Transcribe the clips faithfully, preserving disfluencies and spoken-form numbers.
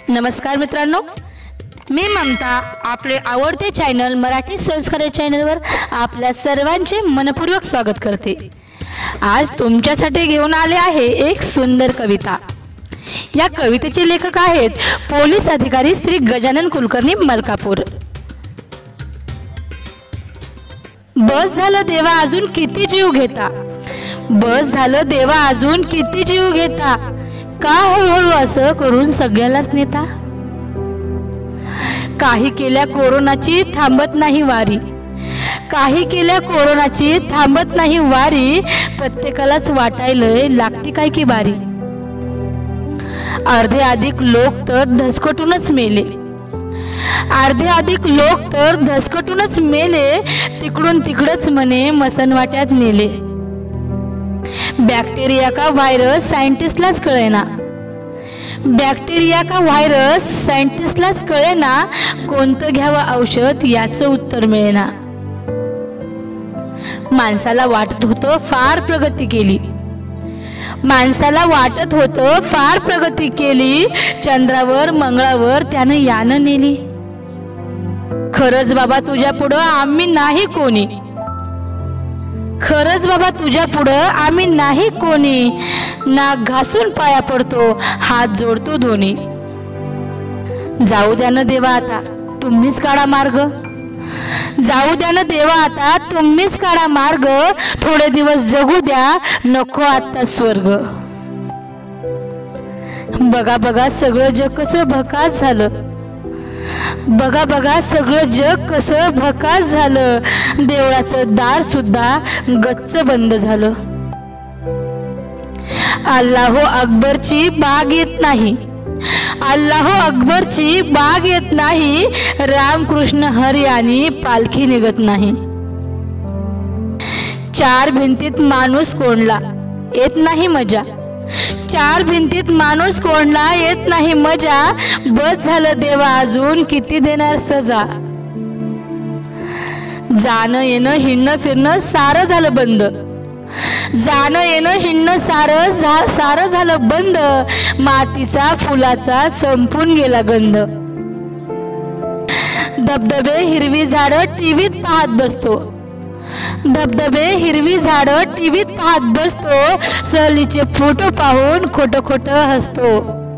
नमस्कार मित्रांनो, मी ममता आपले आवडते चॅनल मराठी संस्कार चॅनलवर आपल्या सर्वांचे मनपूर्वक स्वागत करते। आज तुमच्यासाठी घेऊन आले आहे एक सुंदर कविता। या कवितेचे लेखक आहेत पोलीस अधिकारी श्री गजानन कुलकर्णी मलकापूर। बस झालं देवा अजून किती जीव घेता, बस झालं देवा अजून किती जीव घेता, का हळूहळू असं करून सगळ्यालाच नेता। काही केल्या कोरोनाची थांबत नाही वारी, काही केल्या कोरोनाची थांबत नाही वारी, प्रत्येकालाच वाटायलंय लागती काय की बारी। अर्धे अधिक लोक तर धसकटूनच मेले, अर्धे अधिक लोक तर धसकटूनच मेले, तिकडून तिकडच म्हणे मसनवाट्यात नेले। बॅक्टेरिया का व्हायरस सायंटिस्टलाच कळेना, बॅक्टेरिया का व्हायरस सायंटिस्टलाच कळेना, कोणतं घ्यावं औषध याचं उत्तर मिळेना। माणसाला वाटत होतं फार प्रगती केली, माणसाला वाटत होतं फार प्रगती केली, चंद्रावर मंगळावर त्यानं यानं नेली। खरंच बाबा तुझ्या पुढं आम्ही नाही कोणी, खरंच बाबा तुझ्या पुढं आम्ही नाही कोणी, नाक घासून पाया पडतो हात जोडतो दोन्ही। जाऊ द्या न देवा आता तुम्हीच काढा मार्ग, जाऊ द्या न देवा आता तुम्हीच काढा मार्ग, थोडे दिवस जगू द्या नको आता स्वर्ग। बघा बघा सगळं जग कसं भकास झालं, बघा बघा सगळं जग कसं भकास झालं, देवळाचं दार सुद्धा गच्च बंद झालं। अल्लाहो अकबरची बाग येत नाही, अल्लाहो अकबरची बाग येत नाही, रामकृष्ण हरी आणि पालखी निघत नाही। चार भिंतीत माणूस कोंडला येत नाही मजा, चार भिंतीत माणूस कोंडला येत नाही मजा, बस झालं देवा अजून किती देणार सजा। जाणं येणं हिंडणं फिरणं सारं झालं बंद, जाणं येणं हिंडणं सारं झा सारं झालं बंद, मातीचा फुलाचा संपून गेला गंध। धबधबे हिरवी झाडं टीव्हीत पाहत बसतो, धबधबे हिरवी झाडं टीव्हीत पाहत बसतो, सहलीचे फोटो पाहून खोटं खोटं हसतो।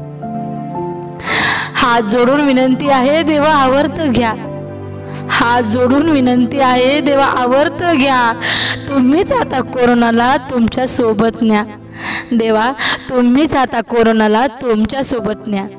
हात जोडून विनंती आहे देवा आवर्त घ्या, हात जोडून विनंती आहे देवा आवर्त घ्या, तुम्हीच आता कोरोनाला तुमच्या सोबत न्या, देवा तुम्हीच आता कोरोनाला तुमच्या सोबत न्या।